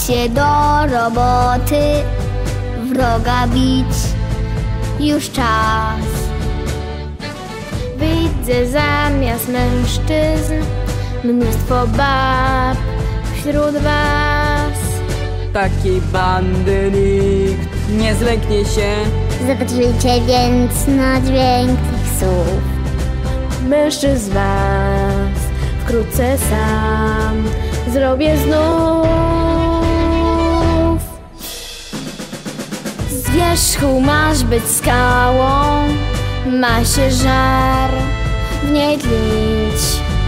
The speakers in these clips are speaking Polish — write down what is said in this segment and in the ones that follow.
się do roboty, wroga bić już czas. Widzę zamiast mężczyzn mnóstwo bab wśród was. Takiej bandy nikt nie zlęknie się. Zobaczycie więc na dźwięk tych słów. Mężczyzn z was wkrótce sam zrobię znów. Z wierzchu masz być skałą, ma się żar w niej tlić.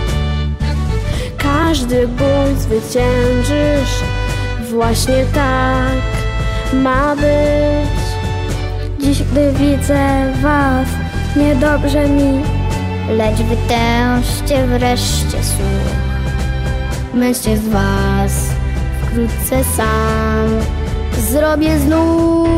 Każdy ból zwyciężysz, właśnie tak ma być. Dziś, gdy widzę was, niedobrze mi, Lecz wytężcie wreszcie słuch. mężczyzn z was wkrótce sam zrobię znów.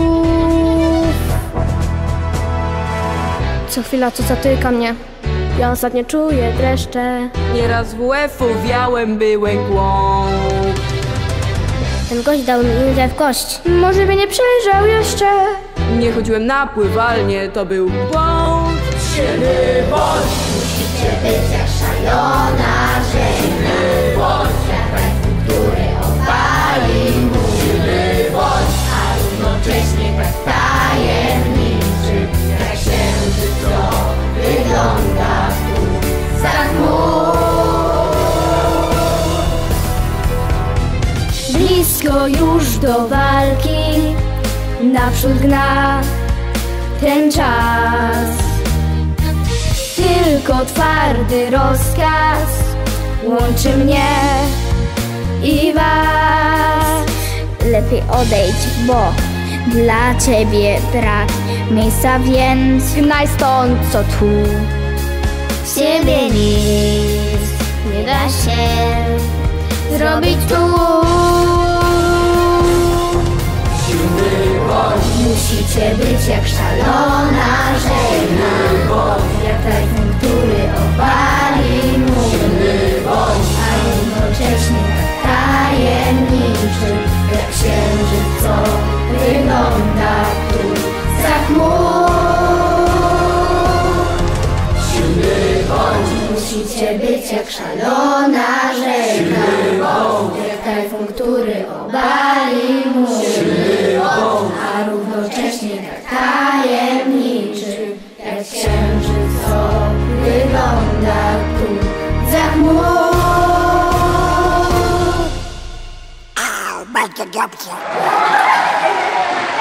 Co chwila coś zatyka mnie, ja ostatnio czuję dreszcze. Nieraz WF-u wiałem byłem głąb. Ten gość dał mi łzę w kość. Może mnie nie przejrzał jeszcze. Nie chodziłem na pływalnię, to był błąd. Silny bądź, Musicie być jak szalona rzeźna, jak który opali mu. silny bądź, A równocześnie tak tajemniczy, jak księżyc, co wygląda tu za chmur. Blisko już do walki, naprzód gna ten czas. Tylko twardy rozkaz łączy mnie i was. Lepiej odejdź, bo dla ciebie brak miejsca, więc Gnaj stąd, co tu. z ciebie nic nie da się zrobić tu. silny bądź, Musicie być jak szalona żegna, jak tajfun, który opali mu. A równocześnie tak tajemniczy, jak księżyc, co wygląda tu za chmur. silny bądź, Musicie być jak szalona żegna, jak tajfun, który obali mu. A równocześnie tak tajemniczy, jak księżyc, co wygląda tu za chmur. Bardzo dobrze.